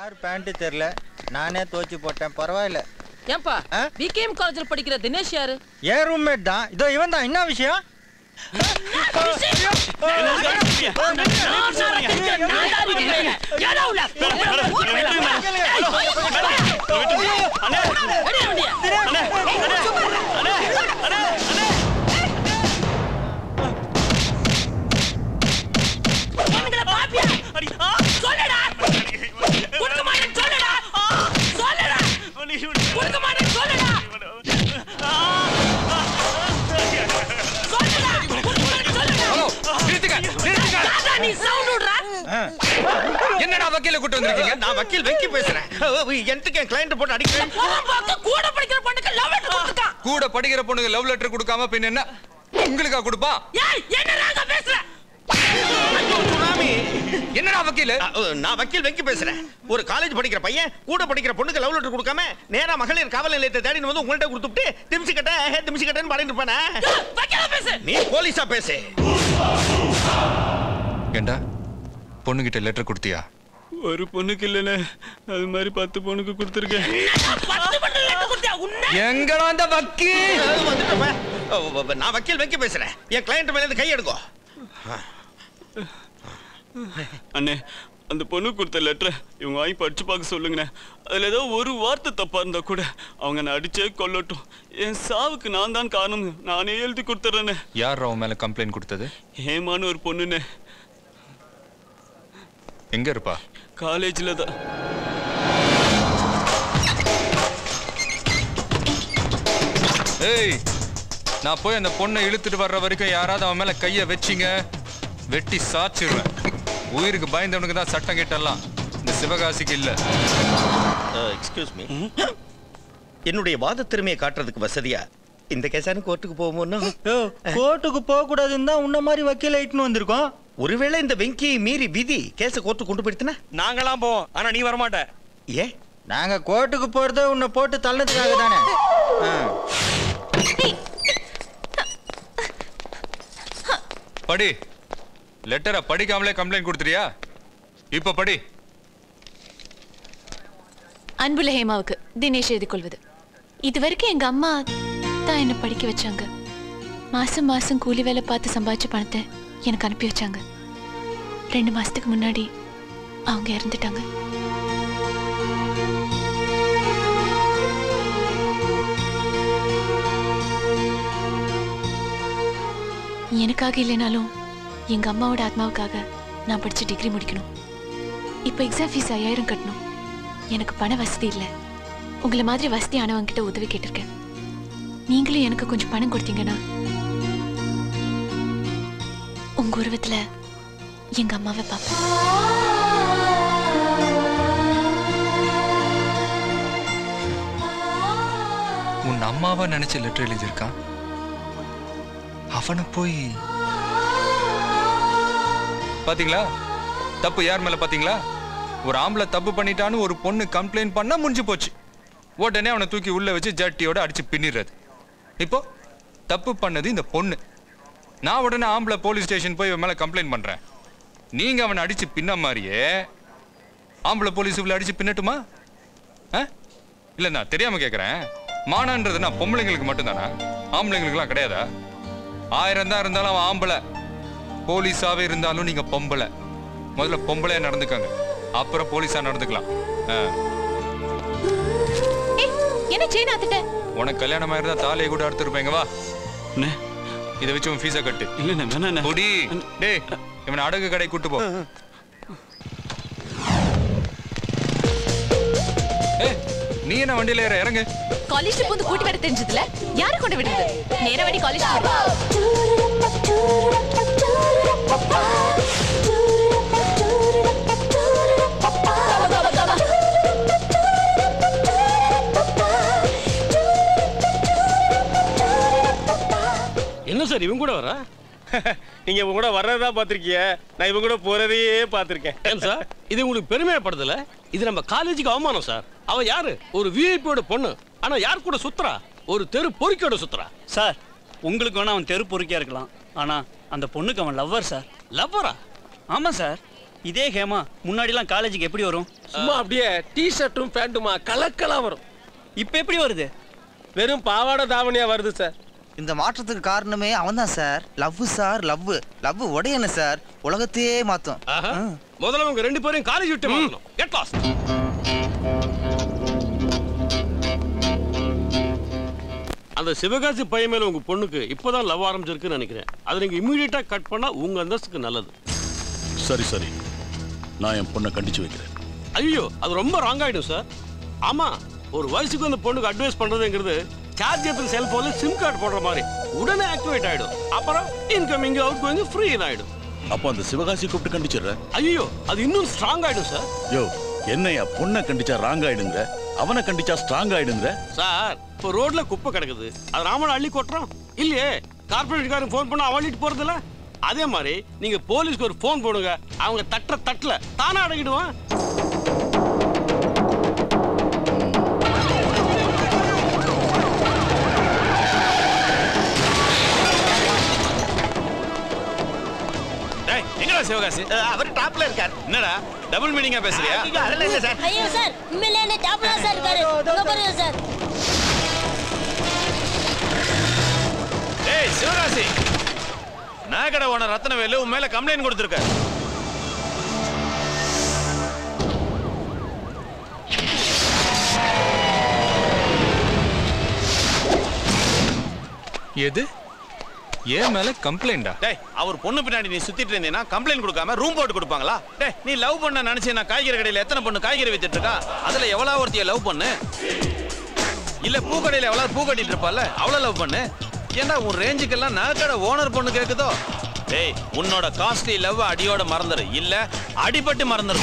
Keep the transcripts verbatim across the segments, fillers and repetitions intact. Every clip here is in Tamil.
யார் பேண்ட் தெரியல, நானே தோச்சி போட்டேன். பரவாயில்ல. ஏன்பா விகேஎம் காலேஜ்ல படிக்கிற தினேஷ் யாரு? ஏன் ரூம்மேட் தான். இதோ இவன் தான். என்ன விஷயம்? என்னடா வக்கீல கூட்டி வந்திருக்கீங்க? நான் வக்கீல் வெக்கி பேசுறேன். என்கிட்ட கிளையன்ட் போட்டு அடிக்கிறேன். கூட படிக்கிற பொண்ணுக்கு லவ் லெட்டர் கொடுத்தான். கூட படிக்கிற பொண்ணுக்கு லவ் லெட்டர் கொடுக்காம பின்ன என்ன உங்களுக்கா கொடுப்பா? ஏய் என்னடா பேசுற? என்னடா வக்கீல்? நான் வக்கீல் வெக்கி பேசுறேன். ஒரு காலேஜ் படிக்கிற பையன் கூட படிக்கிற பொண்ணுக்கு லவ் லெட்டர் கொடுக்காம நேரா மகளிர் காவல் நிலையத்தை தேடி வந்து உங்கள்ட்ட கொடுத்துட்டு திமிசி கட்ட திமிசி கட்டன்னு பாடிட்டு இருப்பானே. வக்கீலா பேசு. நீ போலீஸா பேசு. ஏண்டா பொண்ணுகிட்ட லெட்டர் கொடுத்தியா? ஒரு பொண்ணுக்கு இல்லனே, அது மாதிரி பத்து பொண்ணுக்கு கொடுத்திருக்கேன். பத்து பொண்ணுக்கு லெட்டர் கொடுத்தியா? உன்ன எங்கடா அந்த வக்கீல்? வந்துட்டேன். நான் வக்கீல் வெக்கி பேசுறேன். என் கிளையன்ட் மேல இருந்து கை எடுக்கோ. அண்ணே, அந்த பொண்ணுக்கு கொடுத்த லெட்டரை இவங்க வாங்கி படிச்சு பார்க்க சொல்லுங்கண்ணே. அதில் ஏதோ ஒரு வார்த்தை தப்பா இருந்தா கூட அவங்க நான் அடிச்சே கொல்லட்டும். என் சாவுக்கு நான் தான் காரணம். நானே எழுதி கொடுத்துட்றேண்ணே. யார் அவன் மேல கம்ப்ளைண்ட் கொடுத்தது? ஏமான்னு ஒரு பொண்ணுண்ணே. எங்க இருப்பா? காலேஜில் தான். ஏய், நான் போய் அந்த பொண்ணை இழுத்துட்டு வர்ற வரைக்கும் யாராவது அவன் மேல கைய வச்சிங்க, வெட்டி சாச்சிடுவேன். உயிருக்கு பயந்தவனுக்கு தான் சட்டம் கேட்டலாம், இந்த சிவகாசிக்கு இல்ல. Excuse me. என்னுடைய வாத திறமையை காட்டுறதுக்கு வசதியா இந்த கேஸானு கோர்ட்டுக்கு போவோம்னா? கோர்ட்டுக்கு போக கூடாதுன்னு தான் உன்ன மாதிரி வக்கீல் ஐட்னு வந்திருக்கோம். ஒருவேளை இந்த வெங்கியை மீறி விதி கேஸ கோர்ட்டு கொண்டு போயிடுத்துனா நாங்களாம் போவோம். ஆனா நீ வர மாட்ட. ஏ, நாங்க கோர்ட்டுக்கு போறதே உன்னை போட்டு தள்ளதுக்காக தானே. படி. லெட்டரை படிக்காமலே கம்ப்ளைண்ட் கொடுத்துறியா? இப்ப படி. அன்புள்ள ஹேமாவுக்கு தினேஷ் எழுதி கொள்வது. இதுவரைக்கும் எங்க அம்மா தான் என்ன படிக்க வச்சாங்க. மாசம் மாசம் கூலி வேலை பார்த்து சம்பாதிச்ச பணத்தை எனக்கு அனுப்பி வச்சாங்க. ரெண்டு மாசத்துக்கு முன்னாடி அவங்க இறந்துட்டாங்க. எனக்காக இல்லைனாலும் எங்க அம்மாவோட ஆத்மாவுக்காக நான் படிச்சு டிகிரி முடிக்கணும். இப்ப எக்ஸாம் ஃபீஸ் ஐயாயிரம் கட்டணும். எனக்கு பண வசதி இல்லை. உங்களை மாதிரி வசதி ஆனவங்க கிட்ட உதவி கேட்டிருக்கேன். நீங்களும் எனக்கு கொஞ்சம் பணம் கொடுத்தீங்கன்னா உங்க உருவத்துல எங்க அம்மாவை பார்ப்பேன். உன் அம்மாவா நினைச்ச லெட்டர் எழுதியிருக்கான். அவனை போய் பாத்தீங்களா? தப்பு யார் மேல பாத்தீங்களா? ஒரு ஆம்பளை தப்பு பண்ணிட்டான்னு ஒரு பொண்ணு கம்ப்ளைண்ட் பண்ணா முடிஞ்சு போச்சு. உடனே அவனை தூக்கி உள்ள வச்சு ஜட்டியோட அடிச்சு பின்னிடுறது. இப்போ தப்பு பண்ணது இந்த பொண்ணு. நான் உடனே ஆம்பளை போலீஸ் ஸ்டேஷன் போய் இவன் மேல கம்ப்ளைண்ட் பண்றேன். நீங்க அவனை அடிச்சு பின்ன மாதிரியே ஆம்பளை போலீஸ் இவ்வளவு அடிச்சு பின்னட்டுமா? இல்ல, நான் தெரியாம கேட்கறேன். மானான்றது நான் பொம்பளைங்களுக்கு மட்டும்தானா? ஆம்பளைங்களுக்குலாம் கிடையாதா? ஆயிரம் தான் இருந்தாலும் அவன் ஆம்பளை. போலீஸாவே இருந்தாலும் நீங்க பொம்பளை. முதல்ல பொம்பளையா நடந்துக்காங்க, அப்புறம் போலீஸா நடந்துக்கலாம். என்ன செயின் ஆத்திட்ட? உனக்கு கல்யாணம் ஆயிருந்தா தாலியை கூட அறுத்துருப்பேங்க. வா, இதை வச்சு உன் ஃபீஸை கட்டு. இல்ல பொடி. டேய், இவனை அடகு கடை கூட்டு போ. ஏய், நீ என்ன வண்டியில ஏற? இறங்கு. காலேஜ்ல போந்து கூட்டி வர தெரிஞ்சதுல யாரை கொண்டு விடுறது? நேரா வண்டி காலேஜ் போ. என்ன சார் இவங்க கூட வர? நீங்க இவங்க கூட வர்றதா பாத்திருக்கீங்க, நான் இவங்க கூட போறதையே பாத்திருக்கேன். ஏன் சார் இது உங்களுக்கு பெருமையப்படுதல? இது நம்ம காலேஜுக்கு அவமானம் சார். அவ யாரு? ஒரு விஐபியோட பொண்ணு. ஆனா யார் கூட சுத்துறா? ஒரு தெரு பொறுக்கியோட சுத்துறா. சார் உங்களுக்கு வேணா அவன் தெரு பொறுக்கியா இருக்கலாம், ஆனா அந்த பொண்ணுக்கு அவன் லவ்வர் சார். லவ்வரா? ஆமா சார். இதே ஹேமா முன்னாடிலாம் காலேஜுக்கு எப்படி வரும்? சும்மா அப்படியே டி ஷர்ட்டும் பேண்ட்டுமா கலக்கலா வரும். இப்போ எப்படி வருது? வெறும் பாவாடை தாவணியா வருது சார். இந்த மாற்றத்துக்கு காரணமே அவன்தான் sir. Love sir, love love உடையன சார், உலகத்தையே மாத்தும். முதல்ல உங்க ரெண்டு பேரும் காலேஜ் விட்டு மாத்தணும். Get lost. அந்த சிவகாசி பையன் மேல உங்க பொண்ணுக்கு இப்போதான் லவ் ஆரம்பிச்சிருக்குன்னு நினைக்கிறேன். அதை நீங்க இமீடியட்டா கட் பண்ணா உங்க அந்தஸ்துக்கு நல்லது. சரி சரி, நான் என் பொண்ணை கண்டிச்சு வைக்கிறேன். ஐயோ, அது ரொம்ப ராங் ஆயிடும் சார். ஆமா, ஒரு வயசுக்கு அந்த பொண்ணுக்கு அட்வைஸ் பண்றதுங்கிறது சார்ஜ் ஏத்துற செல்போன்ல சிம் கார்டு போடுற மாதிரி உடனே ஆக்டிவேட் ஆயிடும். அப்புறம் இன்கமிங் அவுட் கோயிங் ஃப்ரீ ஆயிடும். அப்போ அந்த சிவகாசி கூப்பிட்டு கண்டிச்சிடுற? ஐயோ, அது இன்னும் ஸ்ட்ராங் ஆயிடும் சார். யோ, என்னையா பொண்ணை கண்டிச்சா ராங் ஆயிடுங்க, அவனை கண்டிச்சா ஸ்ட்ராங் ஆயிடுங்க சார். இப்போ ரோட்ல குப்பை கிடக்குது, அது ராமன் அள்ளி கொட்டுறோம் இல்லையே. கார்பரேட்காரன் ஃபோன் பண்ண அவளிட்டு போறதில்ல. அதே மாதிரி நீங்க போலீஸ்க்கு ஒரு ஃபோன் போடுங்க, அவங்க தட்டுற தட்டுல தானே அடங்கிடுவான். எங்கடா சிவகாசி? அவர் டாப்ல இருக்கார். என்னடா டபுள் மீனிங்கா பேசுறியா? அதெல்லாம் இல்ல சார். ஐயோ சார், உண்மையிலே என்ன டாப்ல சார் இருக்காரு. உங்க பாருங்க சார். ஏய் சிவகாசி, நாகட ஓனர் ரத்னவேலு உன் மேல கம்ப்ளைண்ட் கொடுத்திருக்க. எது? ஏன் மேல கம்ப்ளைண்டா? டேய், அவர் பொண்ணு பின்னாடி நீ சுத்திட்டு இருந்தீனா கம்ப்ளைண்ட் கொடுக்காம ரூம் போட்டு கொடுப்பாங்களா? டேய், நீ லவ் பண்ண நினைச்சு நான் காய்கறி கடையில எத்தனை பொண்ணு காய்கறி வித்துட்டு இருக்கா? அதுல எவ்வளவு ஒருத்திய லவ் பண்ணு? இல்ல பூக்கடையில எவ்வளவு பூ கட்டிட்டு இருப்பால அவ்வளவு லவ் பண்ணு? ஏன்னா உன் ரேஞ்சுக்கெல்லாம் நகைக்கடை ஓனர் பொண்ணு கேக்குதோ? டேய், உன்னோட காஸ்ட்லி லவ் அடியோட மறந்துரு, இல்ல அடிபட்டு மறந்துரு.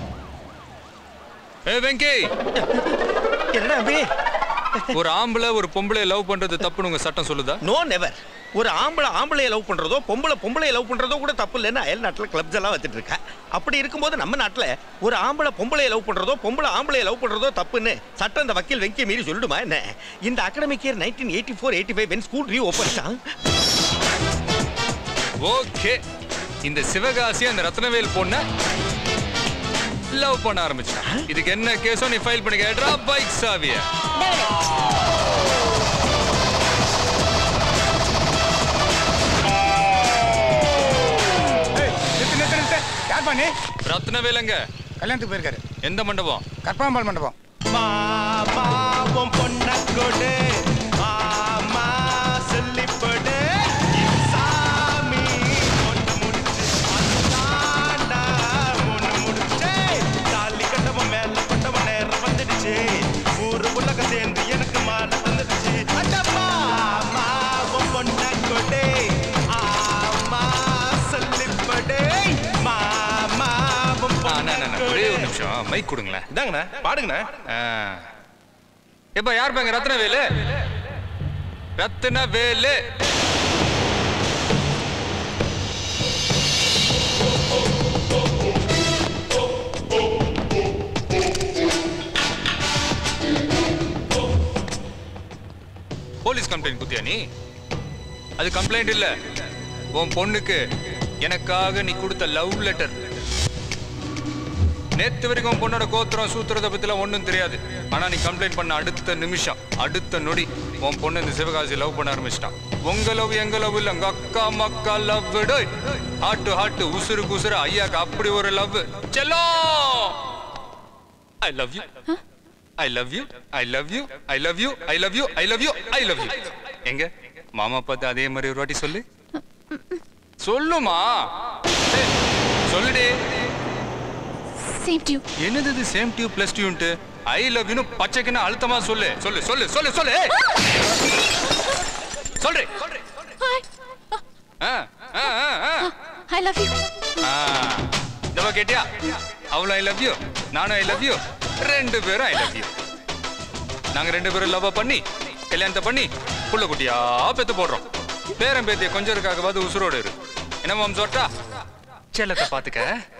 ஏ வெங்கி, என்னடா அபி? ஒரு ஆம்பளை ஒரு பொம்பளை லவ் பண்றது தப்புன்னு உங்க சட்டம் சொல்லுதா? No never. ஒரு ஆம்பளை ஆம்பளையை லவ் பண்றதோ பொம்பளை பொம்பளையை லவ் பண்றதோ கூட தப்பு இல்லைன்னு அயல் நாட்டில் கிளப்ஸ் எல்லாம் வச்சுட்டு இருக்கா. அப்படி இருக்கும்போது நம்ம நாட்டில் ஒரு ஆம்பளை பொம்பளையை லவ் பண்றதோ பொம்பளை ஆம்பளையை லவ் பண்றதோ தப்புன்னு சட்டம் இந்த வக்கீல் வெங்கி மீறி சொல்லிடுமா என்ன? இந்த academic year nineteen eighty four eighty five when school reopen. Okay, இந்த சிவகாசி அந்த ரத்னவேல் பொண்ண லவ் பண்ண ஆரம்பிச்சா. இதுக்கு என்ன கேஸோ நீ ஃபைல் பண்ணி கேட்றா. பைக் சாவிய ரத்னவேலங்க கல்யாணத்துக்கு போயிருக்காரு. எந்த மண்டபம்? கற்பகாம்பாள் மண்டபம். ஒரே ஒரு நிமிஷம் மைக் கொடுங்களேன். இதாங்கண்ணா, பாடுங்கண்ணா. எப்ப யார் பாங்க? ரத்னவேலு. ரத்னவேலு போலீஸ் கம்ப்ளைண்ட் குத்தியா நீ? அது கம்ப்ளைண்ட் இல்ல, உன் பொண்ணுக்கு எனக்காக நீ கொடுத்த லவ் லெட்டர். நேத்து வரைக்கும் பொண்ணோட கோத்திரம் சூத்திரத்தை பத்திலாம் ஒன்றும் தெரியாது. ஆனா நீ கம்ப்ளைண்ட் பண்ண அடுத்த நிமிஷம் அடுத்த நொடி உன் பொண்ணு இந்த சிவகாசி லவ் பண்ண ஆரம்பிச்சிட்டான். உங்க லவ் எங்க லவ் இல்ல, உங்க அக்கா மக்கா லவ். ஹாட்டு ஹாட்டு உசுருக்கு உசுரு ஐயாக்கு அப்படி ஒரு லவ். செல்லோ, I love you, I love you, I love you, I love you, I love you, I love you, I love you. எங்க மாமா பார்த்து அதே மாதிரி ஒரு வாட்டி சொல்லு. சொல்லுமா, சொல்லுடே. Same to you. என்னது இது சேம் டியூ பிளஸ் டியூன்ட்டு? ஐ லவ் யூ பச்சைக்குன்னு அழுத்தமா சொல்லு. சொல்லு சொல்லு சொல்லு சொல்லு சொல்றே. ஐ லவ் யூ. இதவா கேட்டியா? அவளும் ஐ லவ் யூ, நானும் ஐ லவ் யூ, ரெண்டு பேரும் ஐ லவ் யூ. நாங்க ரெண்டு பேரும் லவ் பண்ணி கல்யாணத்தை பண்ணி புள்ள குட்டியா பெத்து போடுறோம். பேரம் பேத்திய கொஞ்சம் இருக்காகவாது உசுரோடு இரு. என்ன மாம் சொட்டா? செல்லத்தை பாத்துக்க.